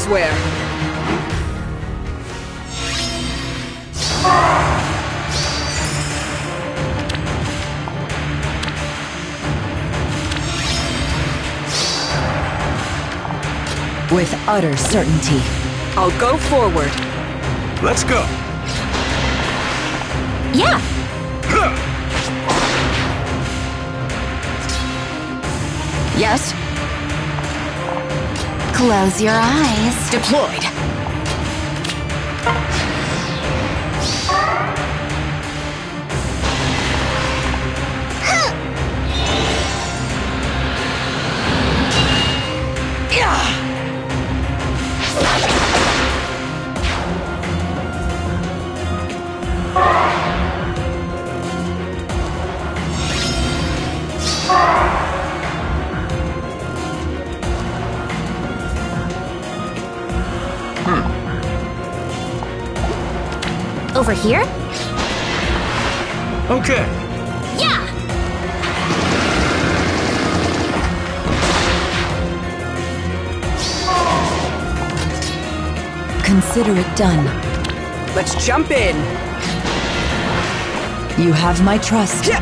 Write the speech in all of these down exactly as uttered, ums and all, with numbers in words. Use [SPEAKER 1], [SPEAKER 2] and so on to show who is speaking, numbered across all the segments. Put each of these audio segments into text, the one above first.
[SPEAKER 1] elsewhere.
[SPEAKER 2] With utter certainty.
[SPEAKER 1] I'll go forward.
[SPEAKER 3] Let's go.
[SPEAKER 4] Yeah.
[SPEAKER 1] Yes?
[SPEAKER 4] Close your eyes.
[SPEAKER 1] Deployed.
[SPEAKER 4] Over here?
[SPEAKER 3] Okay.
[SPEAKER 4] Yeah!
[SPEAKER 2] Consider it done.
[SPEAKER 1] Let's jump in.
[SPEAKER 2] You have my trust.
[SPEAKER 1] Yeah.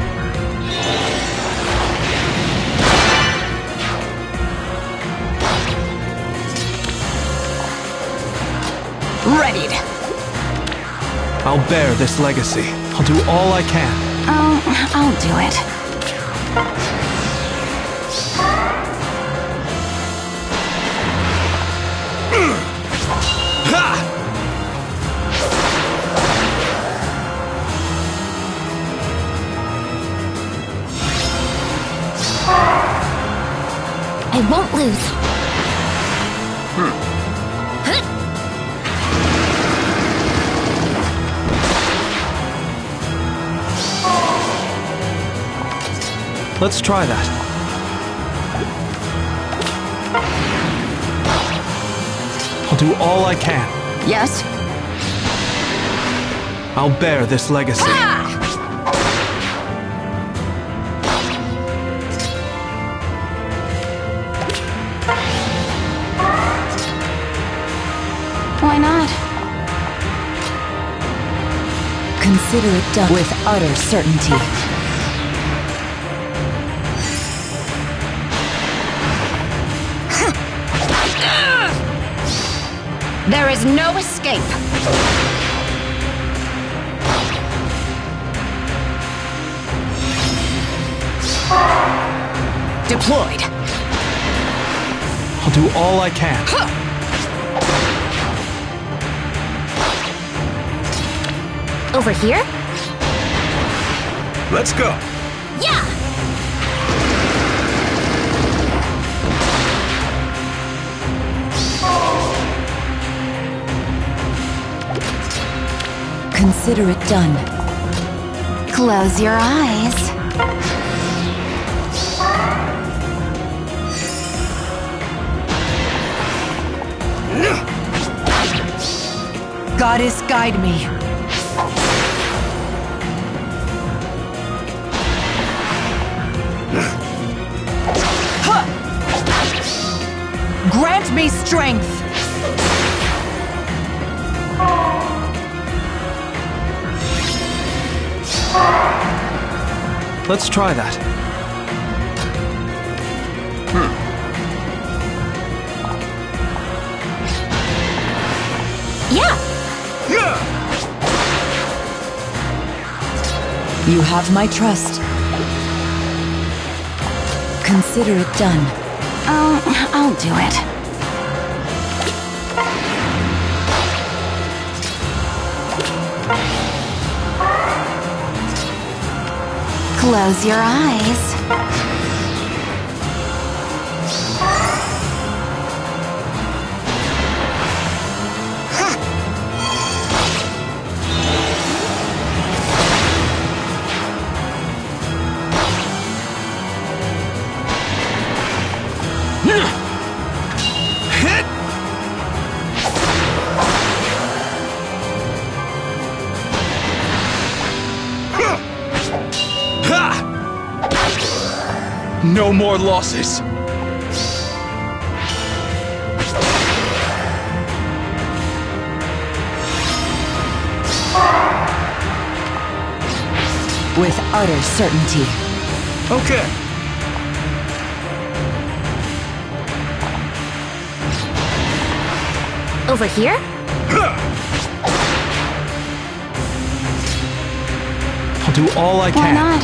[SPEAKER 1] Readied.
[SPEAKER 3] I'll bear this legacy. I'll do all I can.
[SPEAKER 4] Oh, I'll do it. I won't lose.
[SPEAKER 3] Let's try that. I'll do all I can.
[SPEAKER 1] Yes?
[SPEAKER 3] I'll bear this legacy.
[SPEAKER 4] Why not?
[SPEAKER 2] Consider it done with utter certainty.
[SPEAKER 4] There is no escape.
[SPEAKER 1] Deployed.
[SPEAKER 3] I'll do all I can.
[SPEAKER 4] Over here?
[SPEAKER 3] Let's go.
[SPEAKER 4] Yeah!
[SPEAKER 2] Consider it done.
[SPEAKER 4] Close your eyes.
[SPEAKER 2] Goddess, guide me. Grant me strength.
[SPEAKER 3] Let's try that.
[SPEAKER 4] Yeah!
[SPEAKER 2] You have my trust. Consider it done.
[SPEAKER 4] Oh, I'll do it. Close your eyes.
[SPEAKER 3] No more losses.
[SPEAKER 2] with utter certainty.
[SPEAKER 3] Okay.
[SPEAKER 4] Over here?
[SPEAKER 3] I'll do all I
[SPEAKER 4] Why
[SPEAKER 3] can.
[SPEAKER 4] not?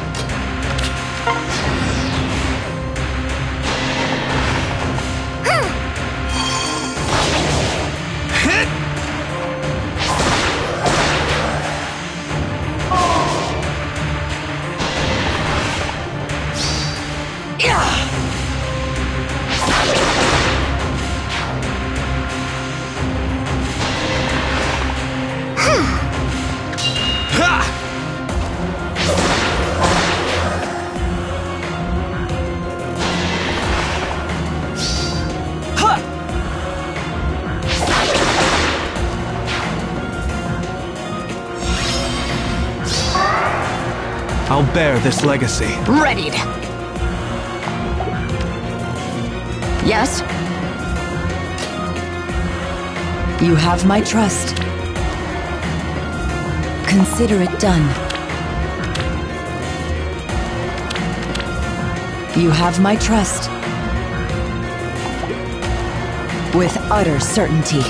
[SPEAKER 3] I'll bear this legacy.
[SPEAKER 1] Readied. Yes?
[SPEAKER 2] You have my trust. Consider it done. You have my trust. With utter certainty.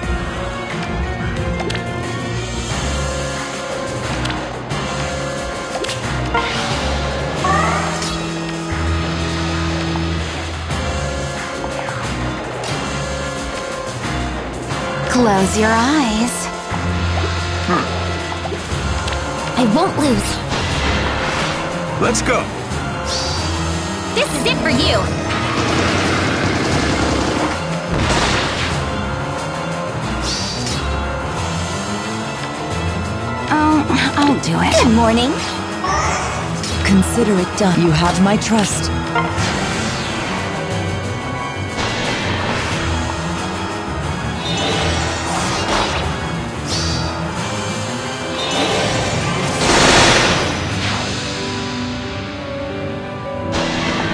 [SPEAKER 4] Close your eyes. I won't lose.
[SPEAKER 3] Let's go.
[SPEAKER 4] This is it for you. Oh, I'll do it. Good morning.
[SPEAKER 2] Consider it done. You have my trust.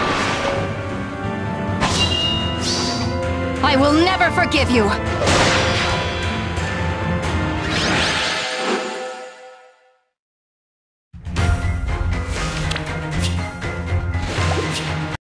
[SPEAKER 1] I will never forgive you!